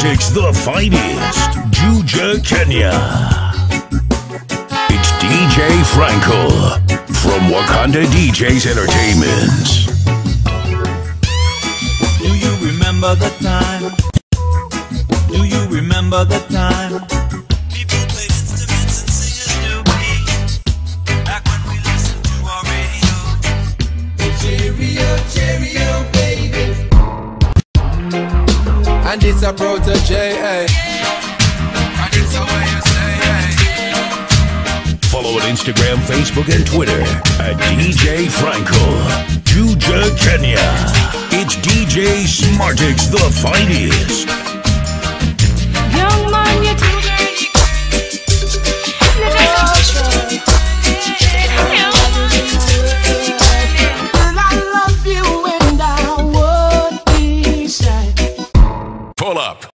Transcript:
SMATIX, the finest, Juja, Kenya. It's DJ FRANCOL from Wakanda DJs Entertainment. Do you remember the time? Do you remember the time? People played instruments and singers knew beats. Back when we listened to our radio. Cheerio, baby. And it's a protege, eh? And it's the way you say, eh? Follow on Instagram, Facebook, and Twitter at DJ FRANCOL, Juja, Kenya. It's DJ SMATIX, the finest. Young man, you're too girly. I love you and I won't be shy. Pull up.